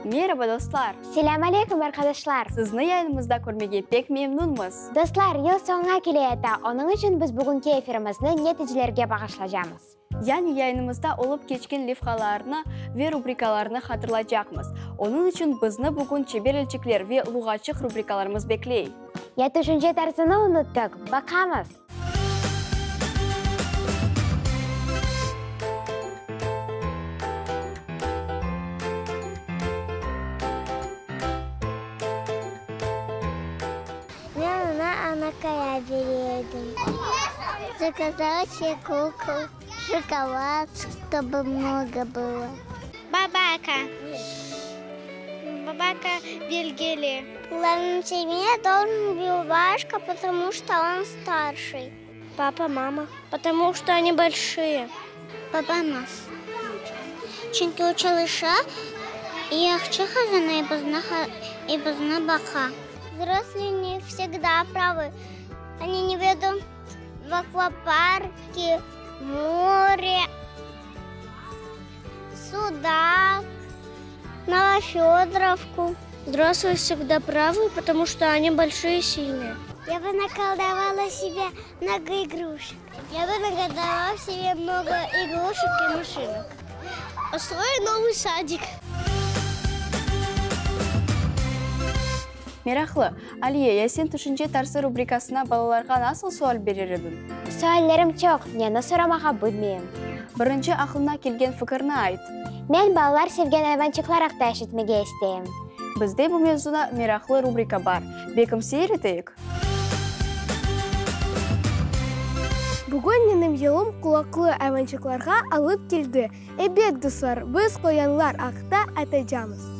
Merhaba dostlar. Selam aleyküm arkadaşlar. Sizni yayınımızda görmege pek memnunmuz. Dostlar, yıl sonuna keleydi. Onun için biz bugünkü efirimizni neticelerge bağışlayacağız. Yani yayınımızda olup geçken levhalarını ve rubrikalarını hatırlayacağımız. Onun için bizni bugün çeber elçikler ve lugatçık rubrikalarımız bekley. Ya düşünce tarzını unuttuk. Bakamız. Я на Анакая береем. Заказала себе куклу, шоколад, чтобы много было. Бабака. Бабака Бельгели. В главном семье должен быть Бабашка, потому что он старший. Папа, мама, потому что они большие. Папа нас. Çünkü o çalışa yaxşı kazanıyor и бізні бака. Взрослые не всегда правы. Они не ведут в аквапарке, море, суда, Новофедоровку. Взрослые всегда правы, потому что они большие и сильные. Я бы наколдовала себе много игрушек. Я бы наколдовала себе много игрушек и машинок. Построю новый садик. Meraklı, Aliye, ya sen düşünce tarzı rubrikasına balalarga nasıl sual verir edin? Suallerim çok. Yani soramağa bilmeyim. Birinci aklına kelgen fikrini ait. Ben balalar sevgen hayvancıklar haqda eşitmege isteyim. Bizde bu mevzuda meraklı rubrika var. Bekim seyreteyik. Bugün benim yolum kulaklı hayvancıklarga alıp geldi. Evet dostlar, biz koyanlar haqda atacağımız.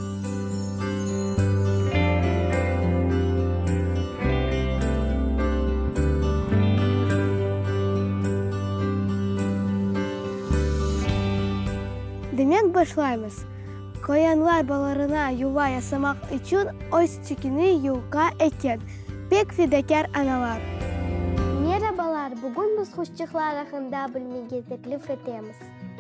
Demek başlayımız. Koyanlar balarına yuva yasamak için öz çekini yulga eken. Pek fedakar analar. Merhabalar, bugün biz kuşçuklar hakkında bilmeye teklif edemiz.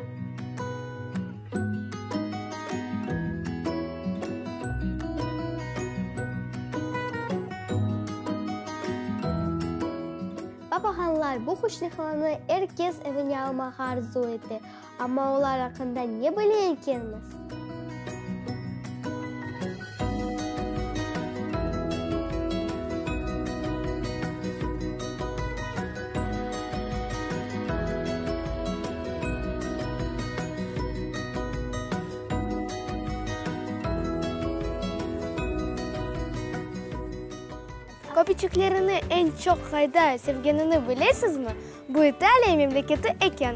Babahanlar, bu kuşçuklarını herkes evine almak arzu etti. Ama onlar hakkında ne bileykenimiz? Köpücüklerini en çok kayda sevgenini bilesiniz mi? Bu İtalya memleketi eken.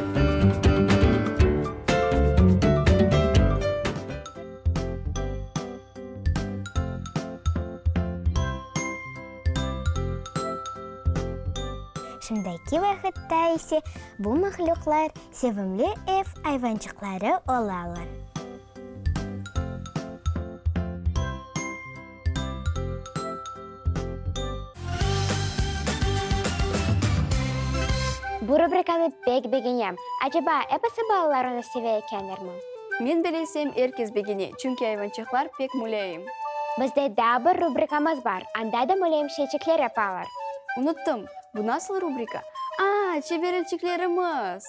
Şimdiki vakitte ise bu mahluklar sevimli ev hayvancıkları olarlar. Bu rubrikanı pek beğendim. Acaba hepsi balalar onu seviyorlar mı? Men bilesem herkes begini, çünkü hayvancıklar pek mülayim. Bizde daha bir rubrikamız var. Anda da mülayim şeycikler yaparlar. Unuttum, bu nasıl rubrika? Çeber elçiklerimiz.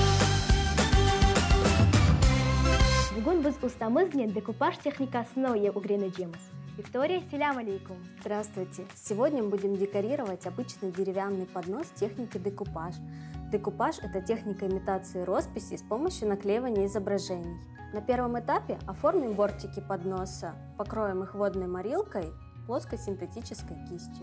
Bugün biz ustamızla dekupaj техникасını öğreneceğiz. Виктория, селям алейкум. Здравствуйте! Сегодня мы будем декорировать обычный деревянный поднос техники декупаж. Декупаж – это техника имитации росписи с помощью наклеивания изображений. На первом этапе оформим бортики подноса, покроем их водной морилкой, плоской синтетической кистью.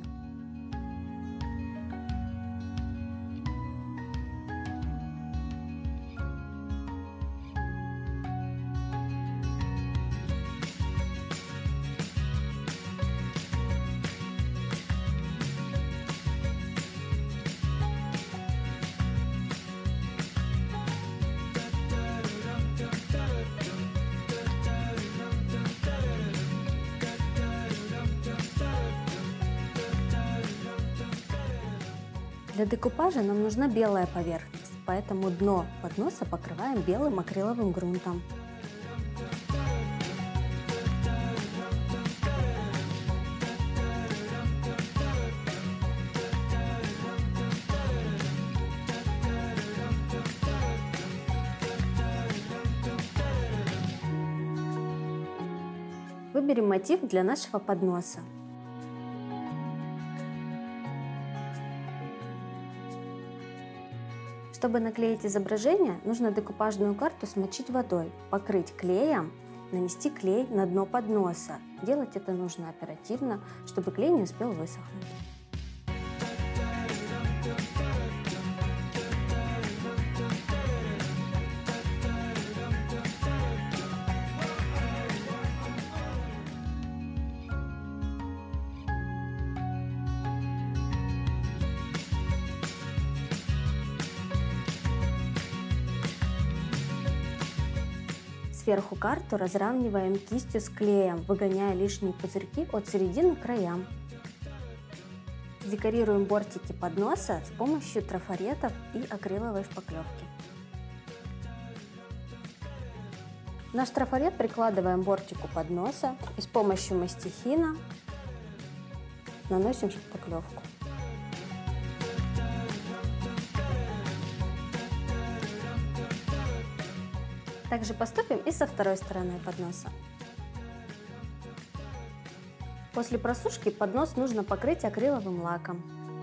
Для декупажа нам нужна белая поверхность, поэтому дно подноса покрываем белым акриловым грунтом. Выберем мотив для нашего подноса. Чтобы наклеить изображение, нужно декупажную карту смочить водой, покрыть клеем, нанести клей на дно подноса. Делать это нужно оперативно, чтобы клей не успел высохнуть. Сверху карту разравниваем кистью с клеем, выгоняя лишние пузырьки от середины к краям. Декорируем бортики подноса с помощью трафаретов и акриловой шпаклевки. Наш трафарет прикладываем к бортику подноса и с помощью мастихина наносим шпаклевку. Также поступим и со второй стороны подноса. После просушки поднос нужно покрыть акриловым лаком.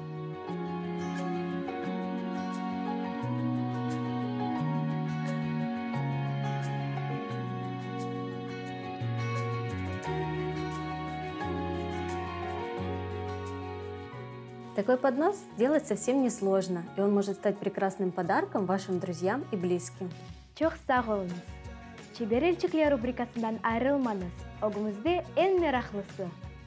Такой поднос делать совсем несложно, и он может стать прекрасным подарком вашим друзьям и близким. Çok sağ olunuz. Çeberelçikler rubrikasından ayrılmanız. Ogumuzda en meraklısı.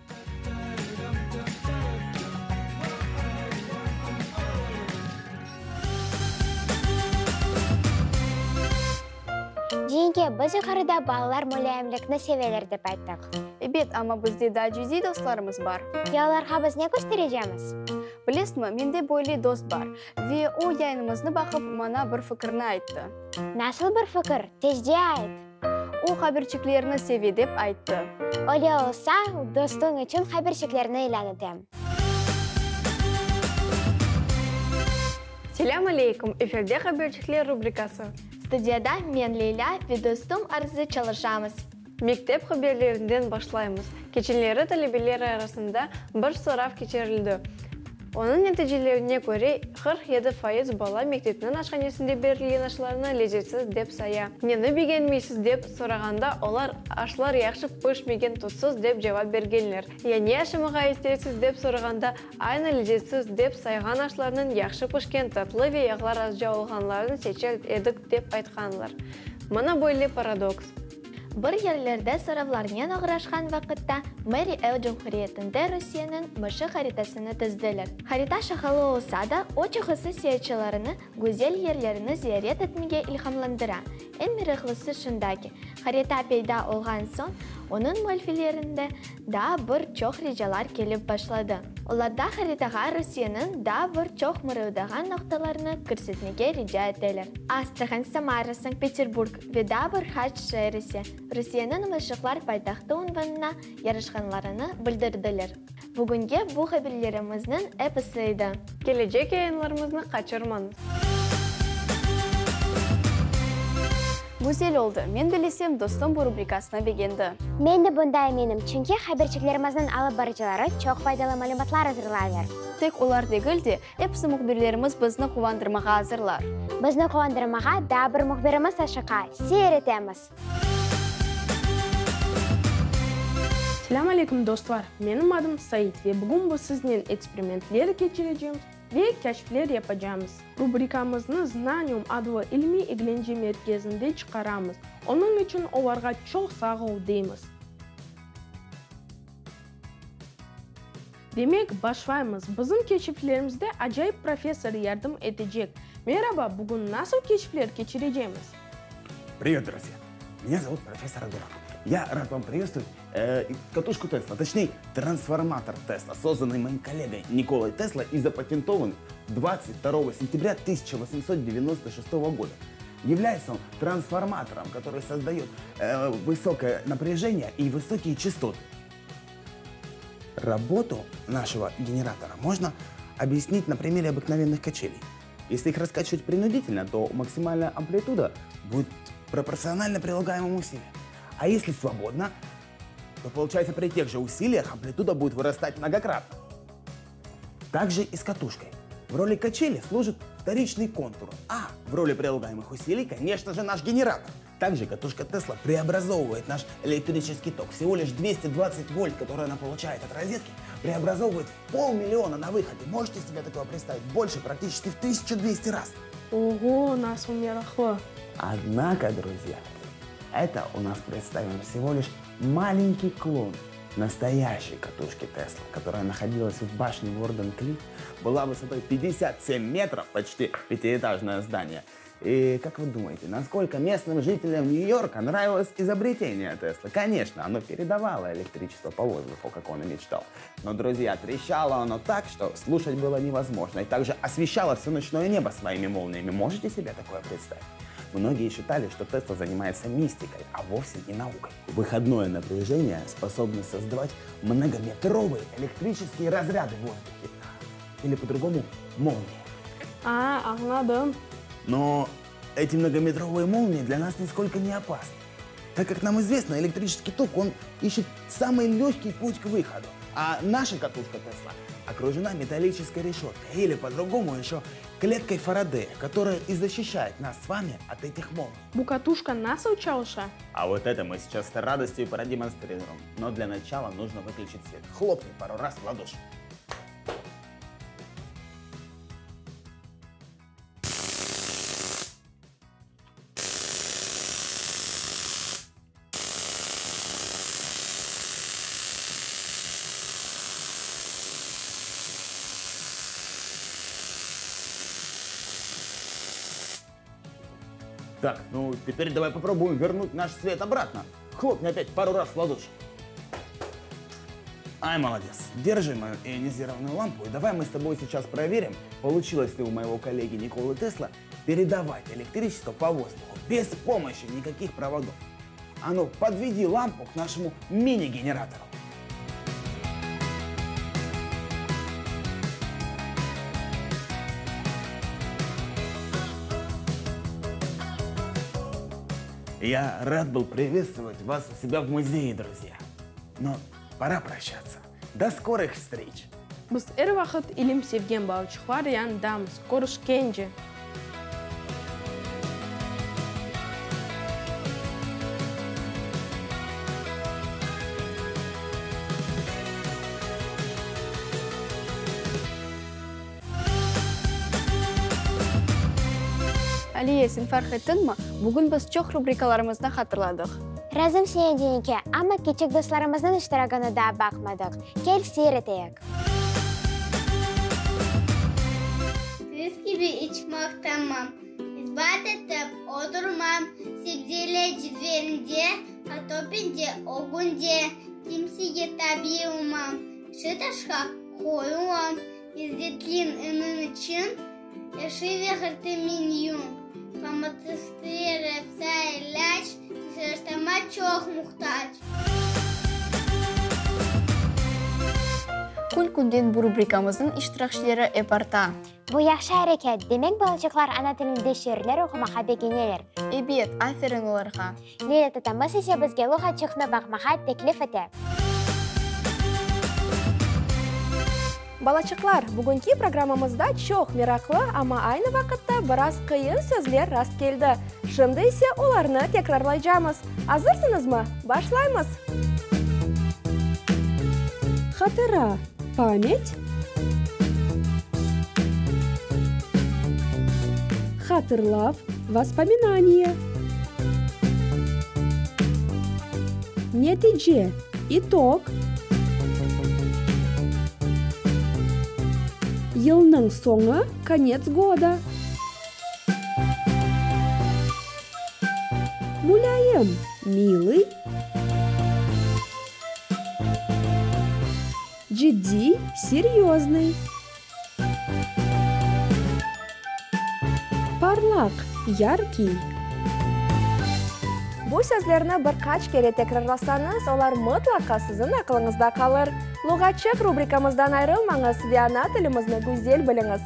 Жеңге, біз yukarıda балалар мүләйімлікні севелер деп айттық. Evet, ama bizde daha cüzi dostlarımız var. Оларға біз не göstereceğimiz? Білесіңі, менде бойлы дос бар. Ve o yayınımızны бақып, мана бір fikrini айтты. Nasıl bir fikir? Tezde ayt. O haberçiklerini sevi деп айтты. Öyle olsa, dostun için haberçiklerini ilan edeyim. Selam aleykum, efirde haberçikler rubrikası. Студияда мен Лейля ve dostum Arzu çalışamыз. Мектеп haberlerinden başlayımız. Keçenleri talebeler arasında bir sınav geçirildi. Onun neticelerine göre 47% bala mektepten aşhanesinde berilген aşlarına lezzetsiz dep saya. Neni beğenmeysiz dep soraganda olar aşlar yaxşı pişmegen tutsuz dep cevap bergenler. Yani aşımıga istesiz dep soraganda aynı lezzetsiz dep saygan aşlarının yaxşı pişken tatlı ve yağlar azca olganlarını seçel edik dep aytkanlar. Mana böyle paradoks. Bir yerlerde soravlarından ağırlaşkan vakitte Mary Ev Cumhuriyeti'nde Rusya'nın mışı haritasını tizdiler. Harita şahalı olsa da o çıkısı seyircilerini güzel yerlerini ziyaret etmeye ilhamlandıran. En meraklısı şundaki, harita peyda olgan son, onun muhaliflerinde daha bir çok ricalar gelip başladı. Onlar da haritaga Rusya'nın daha bir çok mırıldağan noktalarını kırsetmeye rica ettiler. Astrakhan, Samara, Sankt Peterburg ve daha bir haç şehri Rusya'nın mışıklar paytaxtı unvanına yarışkanlarını bildirdiler. Bugünkü bu haberlerimizin epısıydı. Gelecek yayınlarımızı kaçırmanız. Güzel oldu. Men bilesem dostum bu rubrikasına beğendi. Ben de bunda eminim, çünkü haberçiklerimizin alıp barıcıları çok faydalı malumatlar hazırlayır. Tek ular değil de, hepsi muhbirlerimiz bizni kuvandırmağa hazırlar. Bizni kuvandırmağa daha bir muhbirimiz aşıqa seyretemiz. Selam aleyküm dostlar. Benim adım Sait ve bugün bu sizden eksperimentler geçireceğimiz ve keşifler yapacağımız. Rubrikamızı Znanium adlı ilmi eğlence merkezinde çıkaramız. Onun için onlara çok sağ ol deyimiz. Demek başlayımız. Bizim keşiflerimizde acayip profesör yardım edecek. Merhaba, bugün nasıl keşifler geçireceğimiz? Привет, друзья! Меня зовут профессор Дурак. Я рад вам приветствовать катушку Тесла, точнее трансформатор Тесла, созданный моим коллегой Николой Тесло и запатентован 22 сентября 1896 года. Является он трансформатором, который создает высокое напряжение и высокие частоты. Работу нашего генератора можно объяснить на примере обыкновенных качелей. Если их раскачивать принудительно, то максимальная амплитуда будет пропорционально прилагаемому усилию. А если свободно, то получается при тех же усилиях амплитуда будет вырастать многократно. Также и с катушкой. В роли качели служит вторичный контур, а в роли прилагаемых усилий, конечно же, наш генератор. Также катушка Тесла преобразовывает наш электрический ток. Всего лишь 220 вольт, которые она получает от розетки, преобразовывает в 500 000 на выходе. Можете себе такое представить? Больше, практически в 1200 раз. Ого, нас умерло. Однако, друзья, это у нас представлен всего лишь маленький клон настоящей катушки Тесла, которая находилась в башне Ворден-Клифф, была высотой 57 метров, почти пятиэтажное здание. И как вы думаете, насколько местным жителям Нью-Йорка нравилось изобретение Теслы? Конечно, оно передавало электричество по воздуху, как он и мечтал. Но, друзья, трещало оно так, что слушать было невозможно. И также освещало все ночное небо своими молниями. Можете себе такое представить? Многие считали, что Тесла занимается мистикой, а вовсе не наукой. Выходное напряжение способно создавать многометровые электрические разряды в воздухе. Или по-другому молнии. Аңладым. Но эти многометровые молнии для нас нисколько не опасны. Так как нам известно, электрический ток, он ищет самый легкий путь к выходу. А наша катушка Тесла окружена металлической решеткой, или по-другому еще клеткой Фарадея, которая и защищает нас с вами от этих молний. Букатушка нас учалша. А вот это мы сейчас с радостью продемонстрируем. Но для начала нужно выключить свет. Хлопни пару раз в ладоши. Так, ну теперь давай попробуем вернуть наш свет обратно. Хлопни опять пару раз в ладоши. Ай, молодец. Держи мою ионизированную лампу, и давай мы с тобой сейчас проверим, получилось ли у моего коллеги Николы Тесла передавать электричество по воздуху без помощи никаких проводов. А ну, подведи лампу к нашему мини-генератору. Я рад был приветствовать вас у себя в музее, друзья. Но пора прощаться. До скорых встреч! Biz er vaqt ilm sevgan balchiqlar yandamiz. Ko'rishguncha. Алия, сен фархеттіңмі? Бүгін біз чоқ рубрикаларымызды қатырладық. Разым сен денеке, ama küçük dostlarımızın iştirakını da bakmadık. Gel seyreteyek. Kız gibi içmektamam. İspat edip oturmam. Sebzeyle cizverinde, atopince, ogunce, kimseye tabi olmam. Şıtaşka koyumam. İzzetlin ının için, yaşıve hırtımın Помогает ляч, что мачох мухтач. Күл күнден бұл рубрикамыздың иштиракчылары эпарта. Bu yaxşı hareket. Demek balçıklar ana tilinde şiirler okumağa beginelер. Эбет, аферин оларға. Leyla tatamız ise bizge luğaçıqны bakmağa teklif etep. Балачықлар, бүгінгі программамызда чоқ мираклы, ама айны вақытта біраз қиын сөзлер раст келді. Шынды ise оларны текрарлайжамыз. Азырсынызмы? Башлаймыз! Хатыра, память. Хатырлав, воспоминания. Нетиже, итог. Yılның соңы, конец года. Муляем, милый. Джидди, серьезный. Парлак, яркий. Бұл сөздерні бір қач кере текрарласаңыз, олар мұтлақа сіздің ақылыңызда қалыр. Луғачық рубрикамыздан айрылмаңыз, ана тілімізді гүзел біліңіз.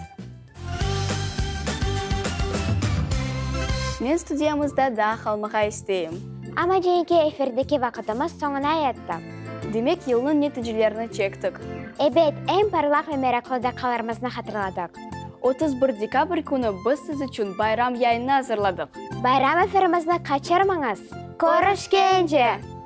Мен студиямызда да қалмаға істейім. Ama Cenke efirdeki vakitimiz sonuna yetti. Демек, елның нәтижелерін чектік. Эбет, эң парлак ва мераклы дакаларыбызны хатırладык. 31 декабрь күні біз сіз үшін байрам яйыны hazırладық. Байрам эфирimizni качырмаңыз. Көрішкенше!